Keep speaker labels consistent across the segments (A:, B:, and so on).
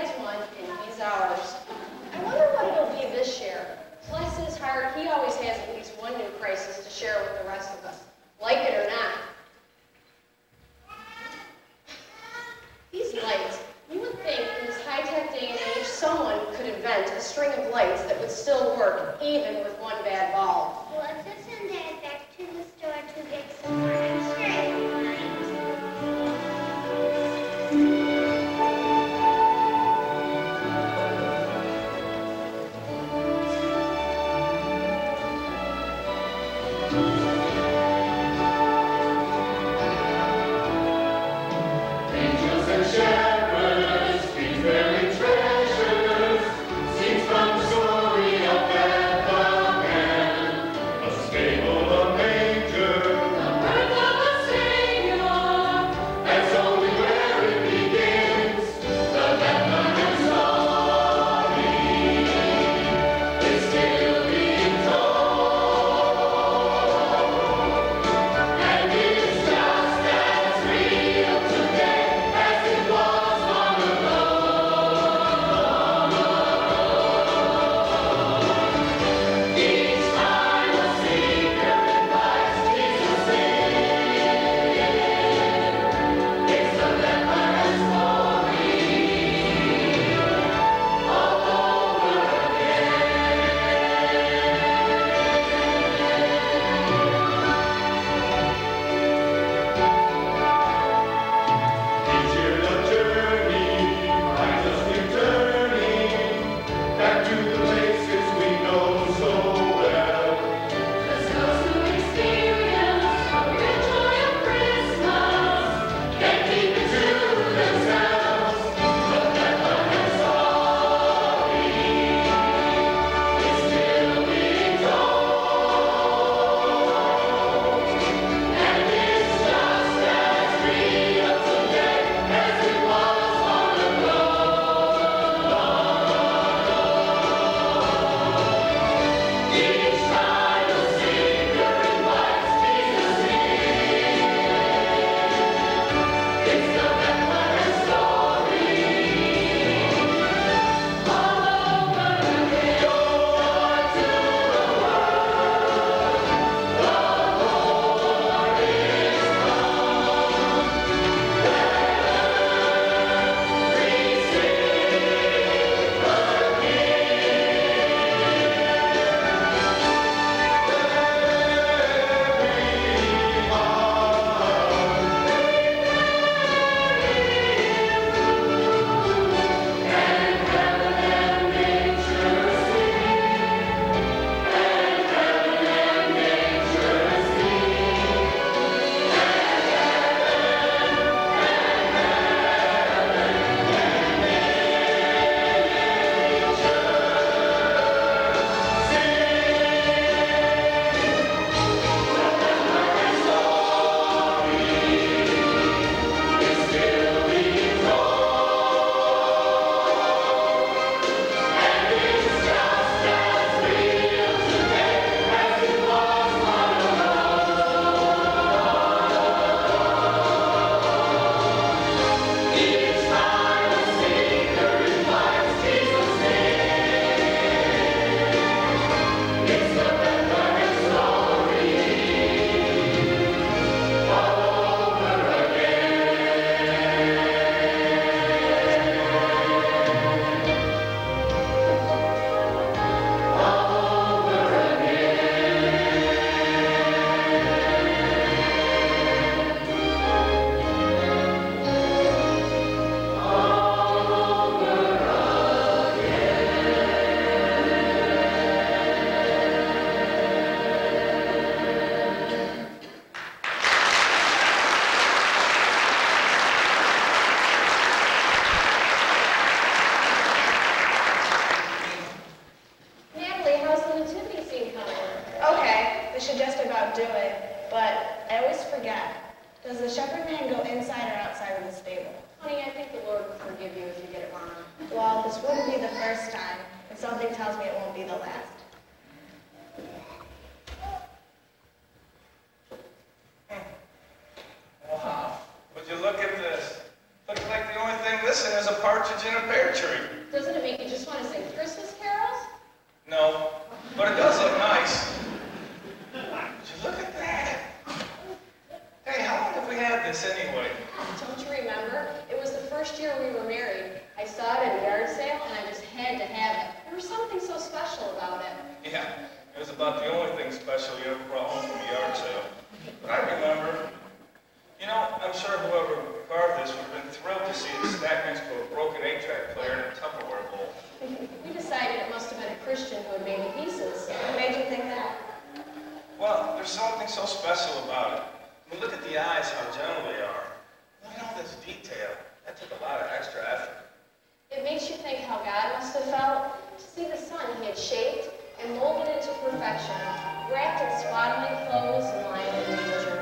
A: guy's one, and he's ours. I wonder what it'll be this year. Bless his heart, he always has at least one new crisis to share with the rest of us, like it or not. These lights, you would think in this high-tech day and age, someone could invent a string of lights that would still work, even with one bad bulb.
B: Let's just send Dad back to the store to get some more extra lights.
C: Something tells me it won't be the last.
D: Wow, would you look at this? Looks like the only thing missing is a partridge in a pear tree.
A: Doesn't it make you just want to sing Christmas carols?
C: No, but it does look nice. Would you look at that? Hey, how long have we had this anyway?
A: Don't you remember? It was the first year we were married. I saw it at a yard sale, and I just had to have it. There was something so special about it.
C: Yeah, it was about the only thing special you ever brought home from a yard sale. But I remember. You know, I'm sure whoever carved this would have been thrilled to see it stacked next to a broken 8-track player in a Tupperware bowl.
A: We decided it must have been a Christian who had made the pieces. What made you think that?
C: Well, there's something so special about it. I mean, look at the eyes, how gentle they are. Look at all this detail. That took a lot of extra effort.
A: It makes you think how God must have felt to see the son he had shaped and molded into perfection, wrapped in swaddling clothes and lying in a manger.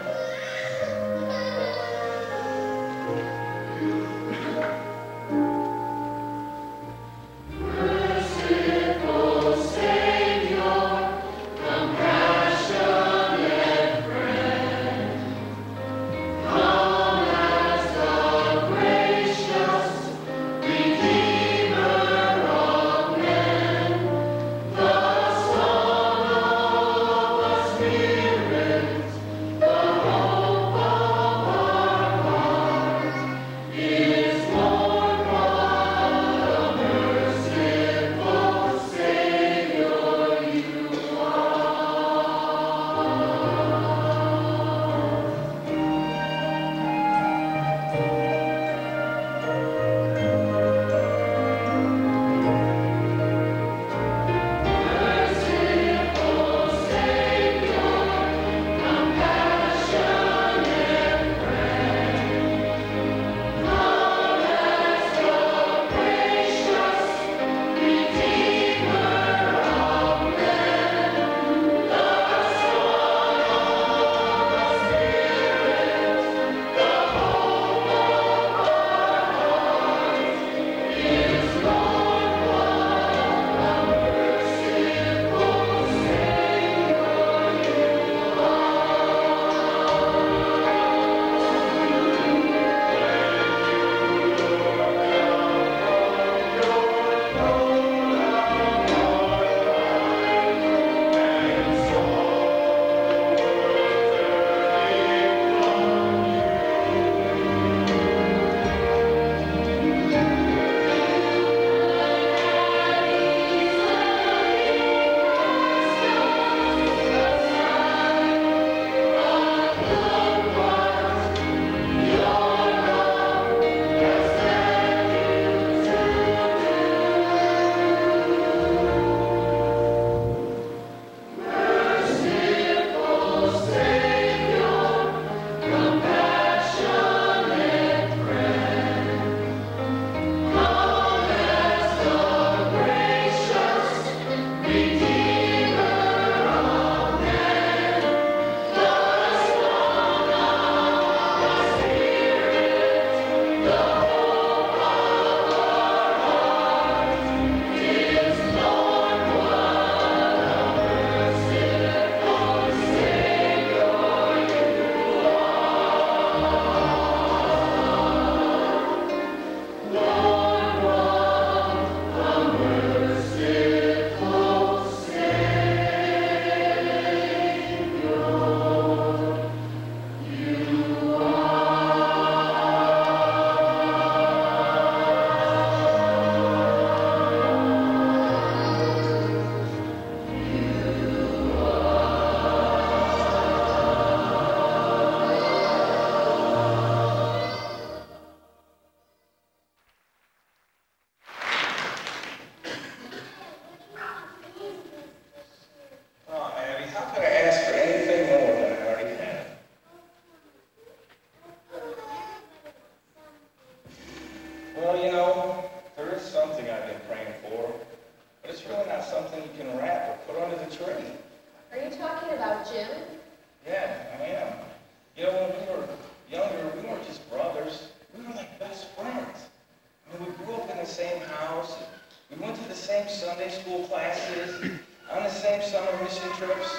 C: Well, you know, there is something I've been praying for, but it's really not something you can wrap or put under the tree.
A: Are you talking about Jim?
C: Yeah, I am. You know, when we were younger, we weren't just brothers. We were like best friends. I mean, we grew up in the same house. We went to the same Sunday school classes, on the same summer mission trips.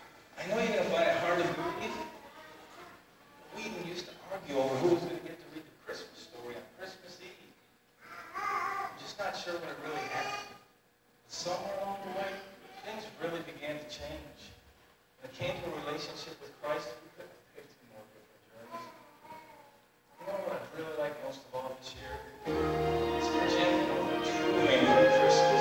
C: I know you're going to find it hard to believe. We even used to argue over who was going to get to read the Christmas story on Christmas Eve. I'm just not sure when it really happened. Somewhere along the way, things really began to change. When it came to a relationship with Christ, we couldn't have picked two more different journeys. You know what I'd really like most of all this year? It's for Jim to know the true meaning of Christmas.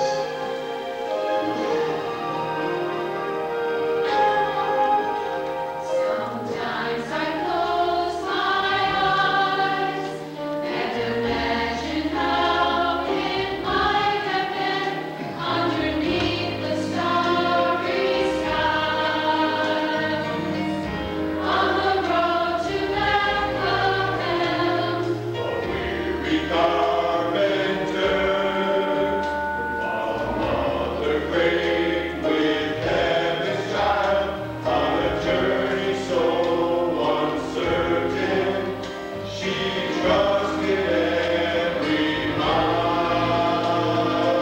D: Sometimes I close my eyes and imagine how it might have been underneath the starry skies on the road to Bethlehem.
E: A weary carpenter, a mother great with heaven's child, on a journey so uncertain, she trusted every mile.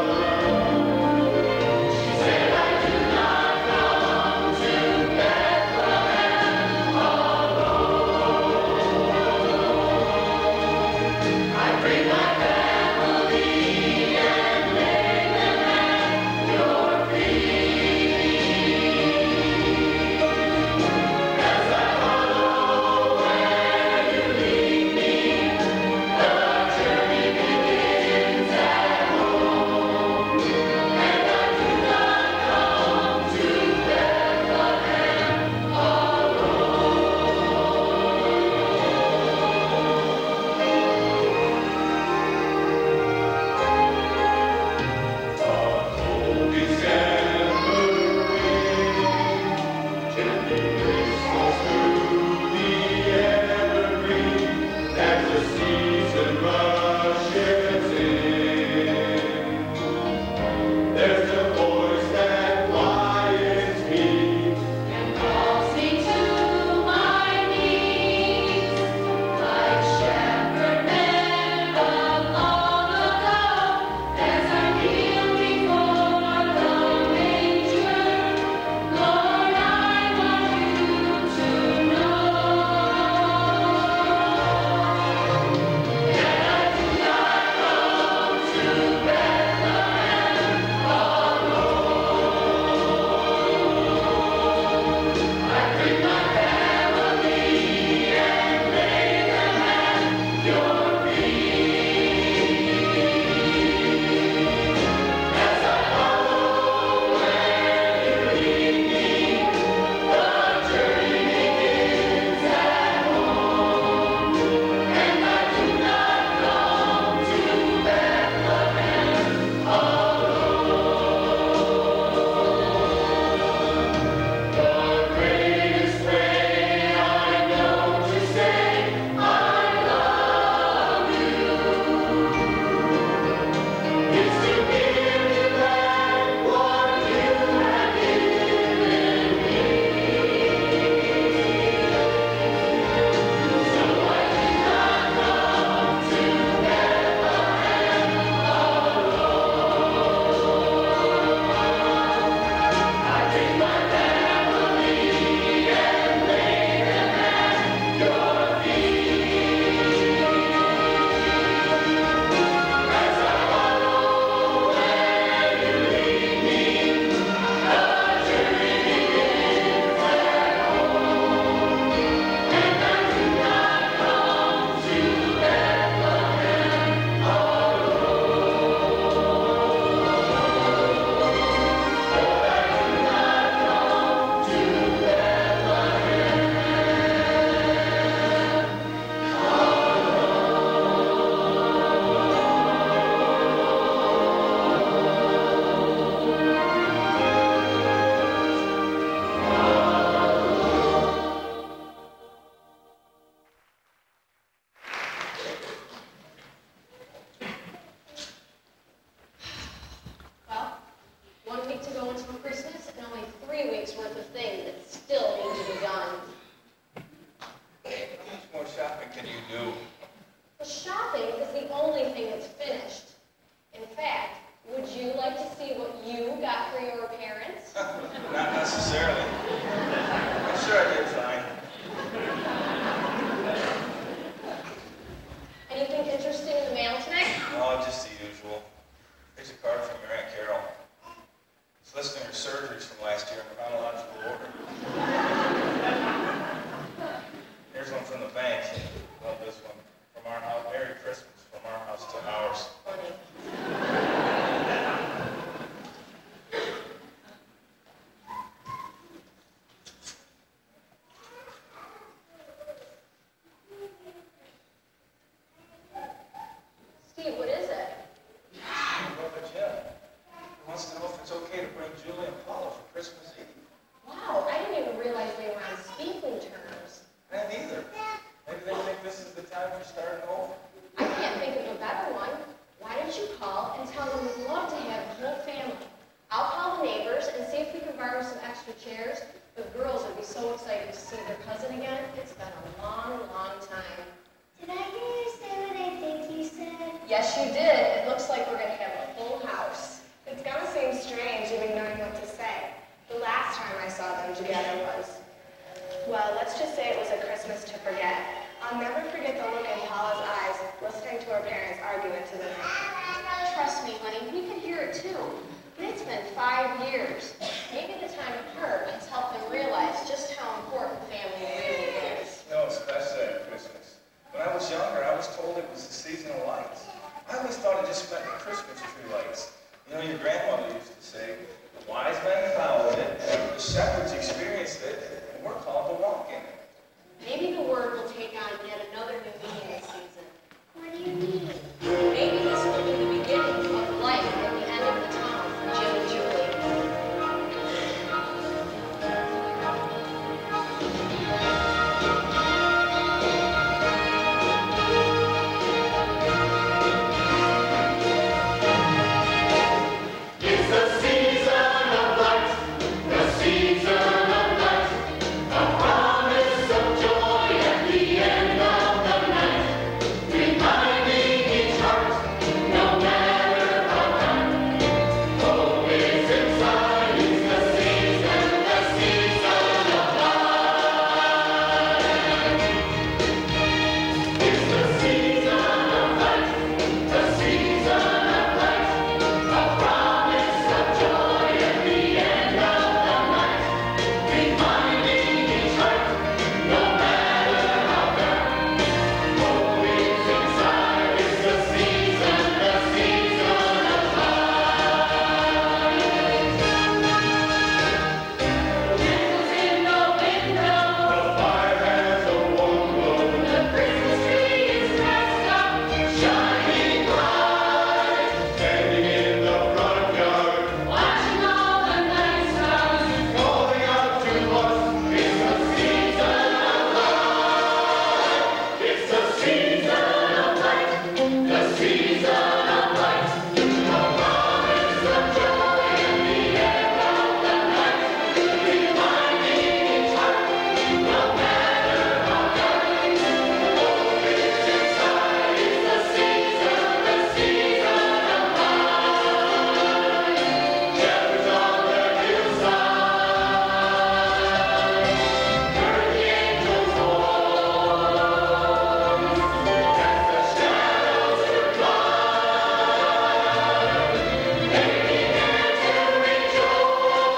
E: She said, I do not come to Bethlehem alone. I bring my family and lay them at your feet. As I follow where you lead me, the journey begins at home. And I do not come to Bethlehem A cold December wind gently whistles through the evergreen as the season rushes in. There's a voice that quiets me.
D: And calls me to my knees, like shepherd men of long ago, as I kneel before the manger. Lord, I want you to know that I do not come to Bethlehem alone. I bring my family and lay them at your feet. As I follow where you lead me, the journey begins at home. And I do not come to Bethlehem The greatest way I know to say I love you is to give you back what you have given me. So I do not come to Bethlehem I bring my family and lay them at your feet. As I follow where you lead me, the journey begins at home. And I do not come to Bethlehem
A: Well, 1 week to go until Christmas, and only 3 weeks worth of things that still need to be done.
C: How much more shopping can you do?
A: The shopping is the only thing that's finished. In fact, would you like to see what you got for your parents?
C: Not necessarily. I'm sure I did fine.
A: Anything interesting in the mail today?
C: Oh, just the usual. There's a
A: extra chairs, the girls would be so excited to see their cousin again. It's been a long, long time.
B: Did I hear you say what I think you said?
A: Yes, you did. It looks like we're going to have a full house.
F: It's gonna seem strange even knowing what to say. The last time I saw them together was, well, let's just say it was a Christmas to forget. I'll never forget the look in Paula's eyes listening to her parents argue into the night.
A: Trust me, honey, we can hear it too. But it's been 5 years. Maybe the time apart has helped them realize just how important family really is.
C: You know, especially at Christmas. When I was younger, I was told it was the season of lights. I always thought it just meant the Christmas tree lights. You know, your grandmother used to say, the wise men followed it, the shepherds experienced it, and we're called to walk in it.
A: Maybe the word will take on yet another new meaning this season.
B: What do you mean?
A: Maybe this will be the beginning of life at the end of the tunnel for Jim and Julie.
E: It's the season of lights, the season of lights, a promise of joy at the end of the night, reminding each heart, no matter how dark, hope is inside. It's the season of light. It's the season of lights, the season of lights. A promise of joy at the end of the night, reminding each heart, no matter how dark, hope is inside. It's the season of light. Candles in the window, the fire has a warm glow, the Christmas tree is dressed up, shining bright. Standing in the front yard, watching all the night stars, calling out to us, it's the season of light. It's the season of light, the season of light. A promise of joy at the end of the night, reminding each heart, no matter how dark, hope is inside. It's the season of light. Shepherds on the hillside, heard the angels' voice, as the shadows reclined, they began to rejoice.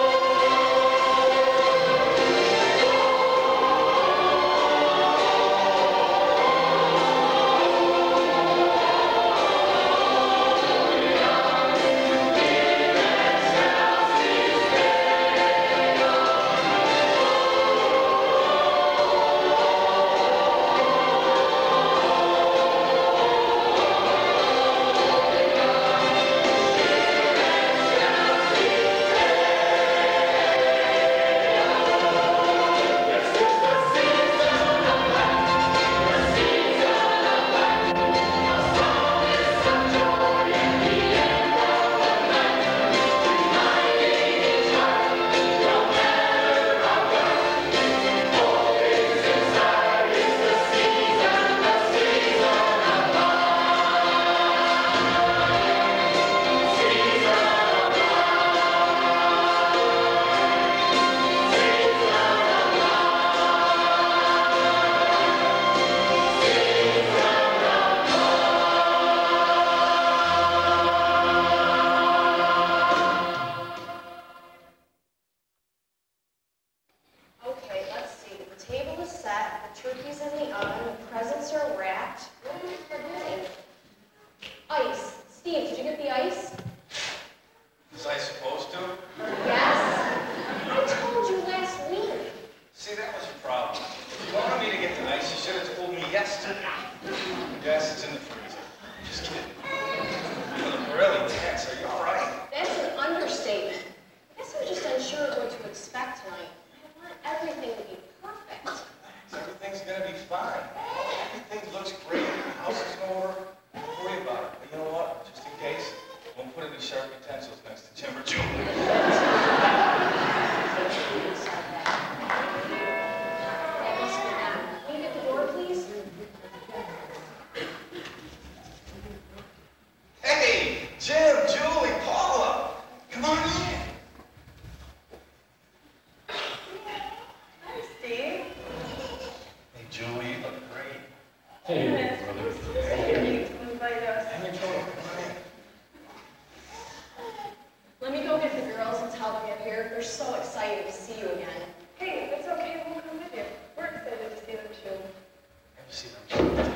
A: Okay, let's see. The table is set, the turkey's in the oven, the presents are wrapped. What am I forgetting? Ice. Steve, did you get the ice?
C: Was I supposed to?
A: Yes. I told you last week.
C: See, that was your problem. If you wanted me to get the ice, you should have told me yesterday. Yes, it's in the freezer. Just kidding. You look really tense. Are you all right?
A: That's an understatement. I guess I'm just unsure of what to expect tonight. I want everything to be perfect.
C: Everything's gonna be fine. Everything looks great. The house is in order. Don't worry about it. But you know what? Just in case, we'll put any sharp utensils next to Jim or Julie.
A: go get the girls and tell them you're here? They're so excited to see you again.
F: Hey, it's okay, we'll come with you. We're excited to see them too.
C: Never see them.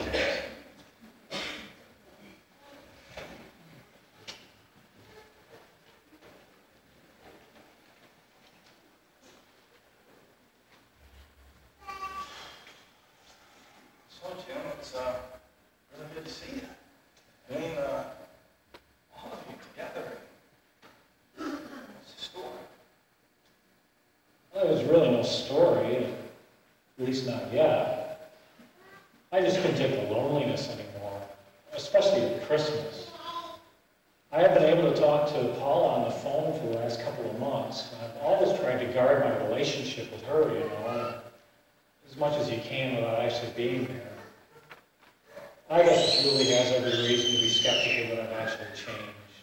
C: So, Jim, it's really good to see you. I mean, all of you together. What's the story?
G: Well, there's really no story, at least not yet. I just couldn't take the loneliness anymore, especially at Christmas. I have been able to talk to Paula on the phone for the last couple of months. I've always tried to guard my relationship with her, you know, as much as you can without actually being there. I guess Julie has every reason to be skeptical that I've actually changed.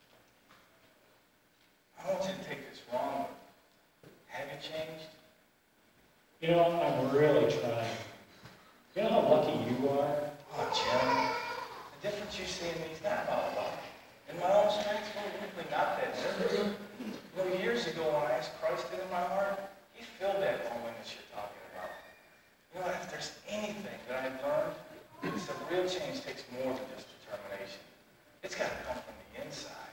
C: I don't want you to take this wrong, but have you changed?
G: You know, I'm really trying. You know how lucky you are?
C: Oh, Jim, the difference you see in me is not about luck. And my own strengths were really not that different. You know, years ago when I asked Christ into my heart, he filled that loneliness you're talking about. You know, if there's anything that I've learned, it's that real change takes more than just determination. It's got to come from the inside.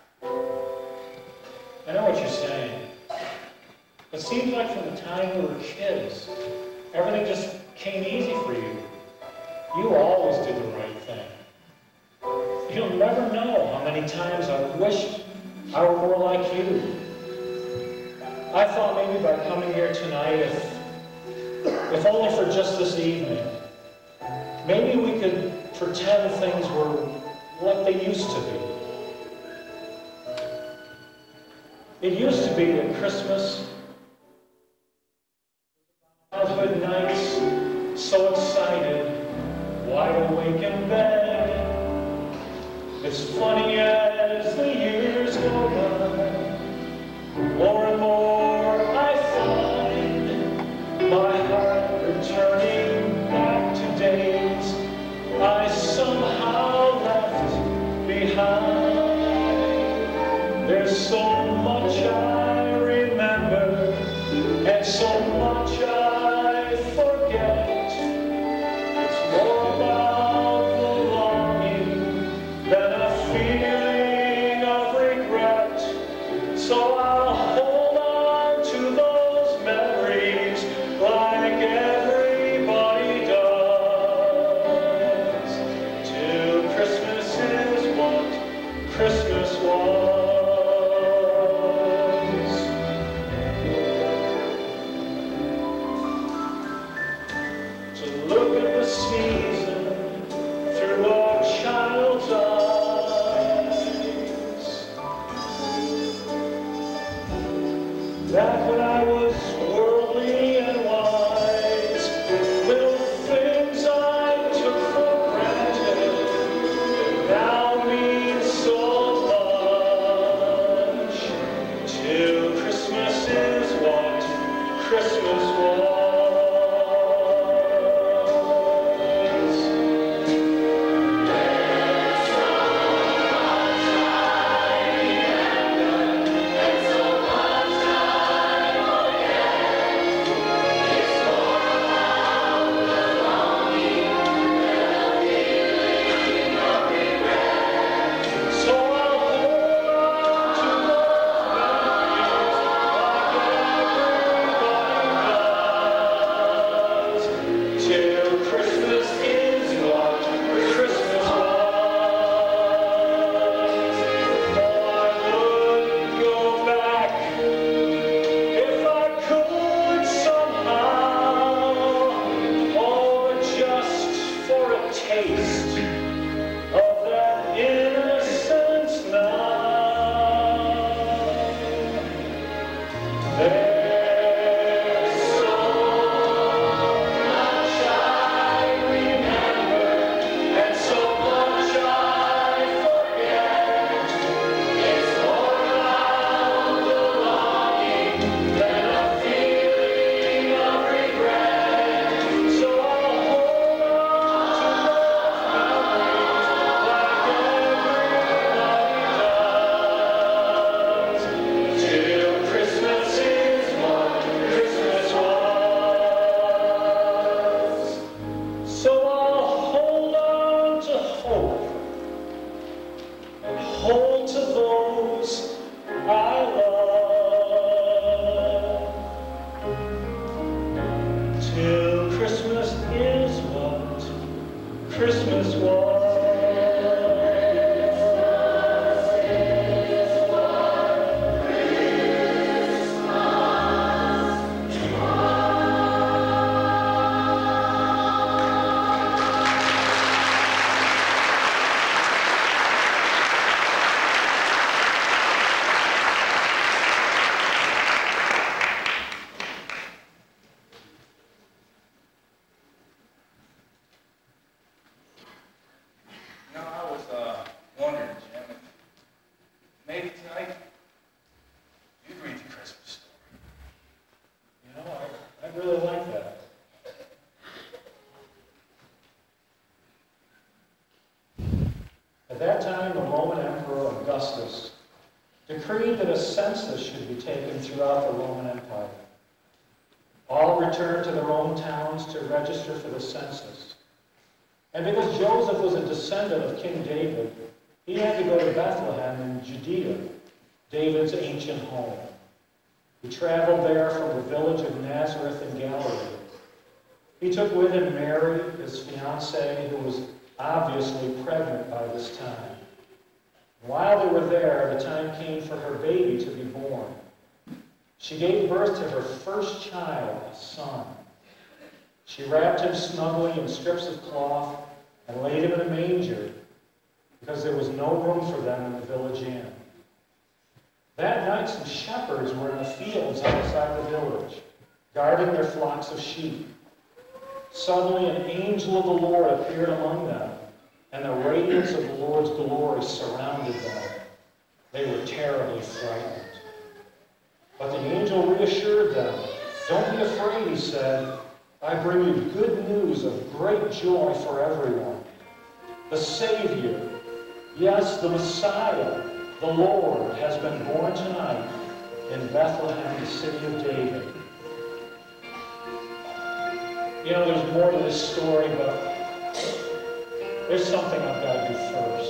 G: I know what you're saying. It seems like from the time we were kids, everything just came easy for you. You always did the right thing. You'll never know how many times I wished I were more like you. I thought maybe by coming here tonight, if only for just this evening, maybe we could pretend things were like they used to be. It used to be that Christmas, childhood nights, so excited, wide awake in bed. It's funny as the years go by, more and more I find my heart returning back to days I somehow left behind. There's so much I remember and so much I forget. It's more about the longing than a feeling of regret. So I'll hold on to those memories like everybody does. Till Christmas is what Christmas was. To look at the season through a child's eyes. Back when I was worldly and wise, little things I took for granted now mean so much. Till Christmas is what Christmas was. decreed that a census should be taken throughout the Roman Empire. All returned to their own towns to register for the census. And because Joseph was a descendant of King David, he had to go to Bethlehem in Judea, David's ancient home. He traveled there from the village of Nazareth in Galilee. He took with him Mary, his fiancée, who was obviously pregnant by this time. While they were there, the time came for her baby to be born. She gave birth to her first child, a son. She wrapped him snugly in strips of cloth and laid him in a manger because there was no room for them in the village inn. That night, some shepherds were in the fields outside the village, guarding their flocks of sheep. Suddenly, an angel of the Lord appeared among them, and the radiance of the Lord's glory surrounded them. They were terribly frightened. But the angel reassured them. "Don't be afraid," he said. "I bring you good news of great joy for everyone. The Savior, yes, the Messiah, the Lord, has been born tonight in Bethlehem, the city of David." You know, there's more to this story, but there's something I've got to do first.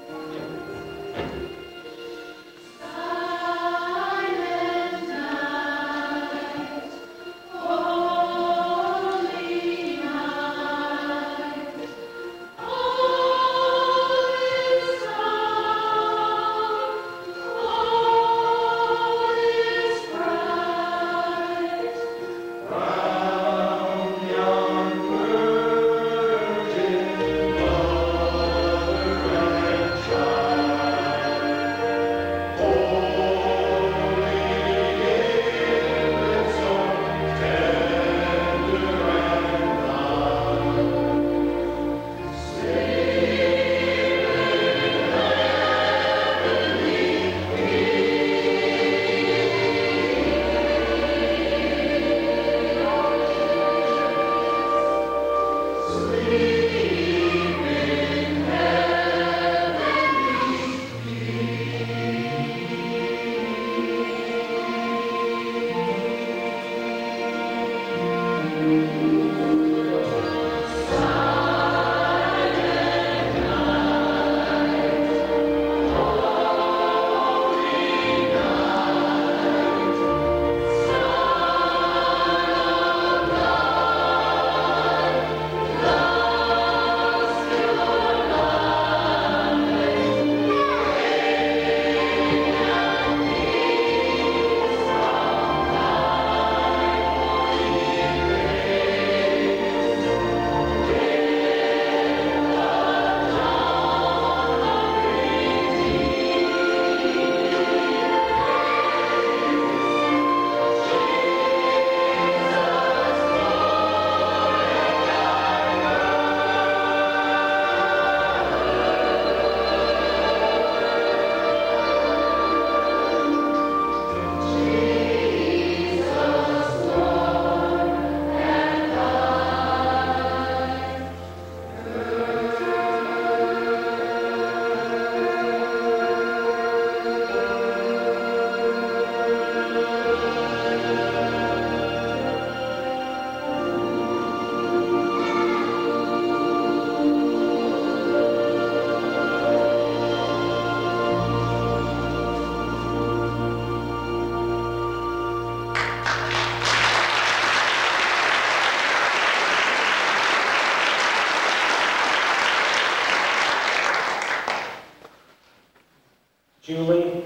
G: Julie,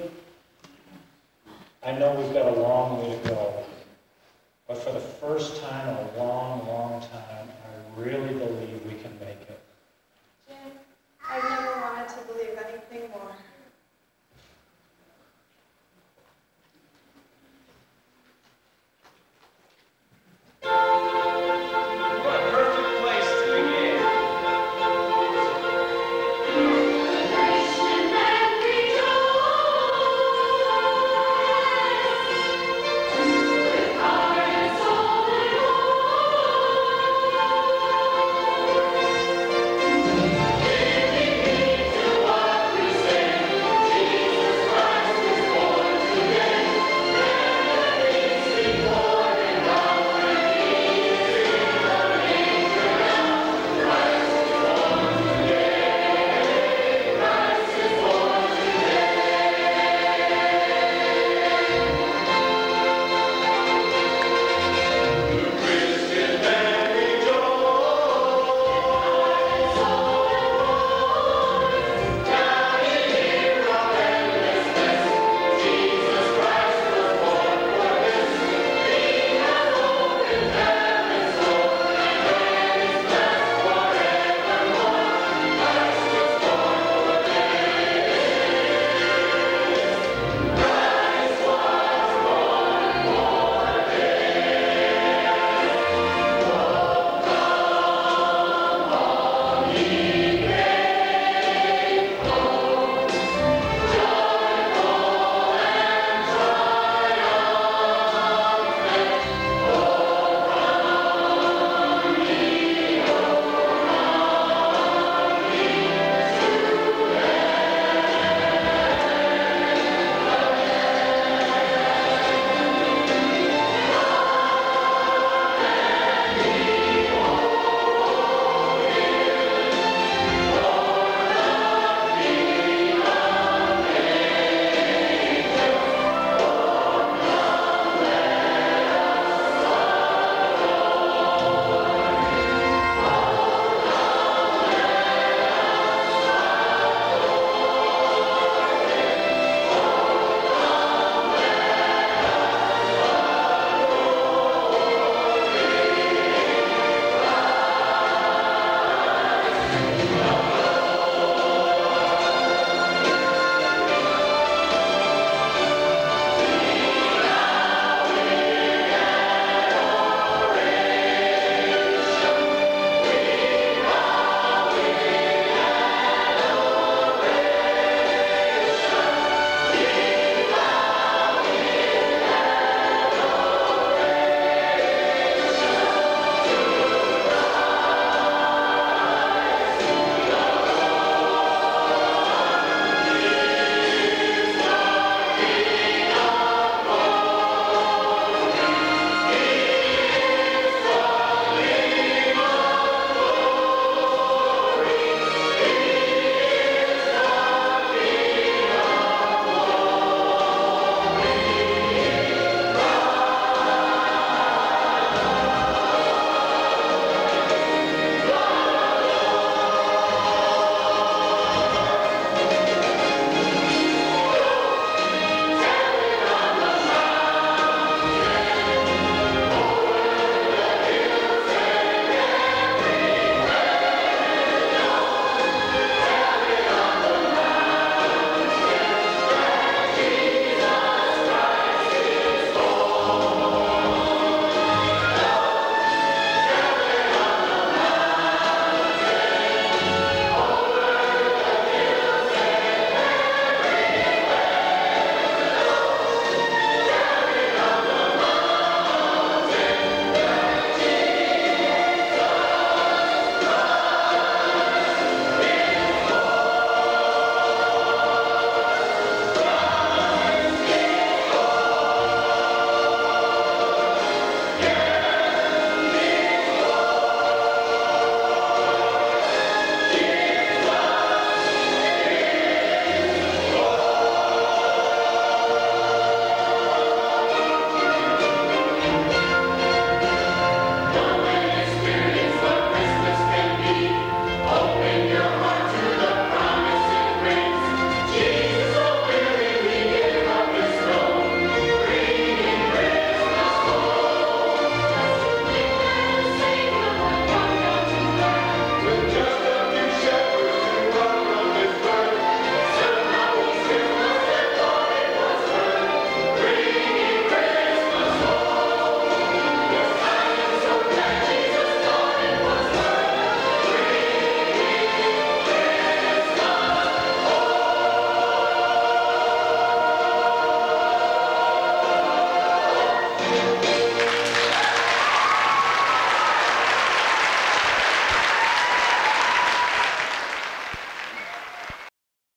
G: I know we've got a long way to go, but for the first time in a long, long time, I really believe we can make it.